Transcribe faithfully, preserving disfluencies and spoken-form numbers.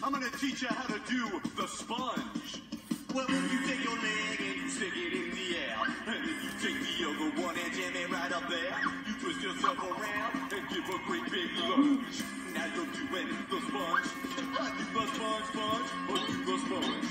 I'm gonna teach you how to do the sponge. Well, if you take your leg and you stick it in the air, and if you take the other one and jam it right up there, you twist yourself around and give a great big lunge. Now you're doing the sponge. I do the sponge, sponge, or do the sponge.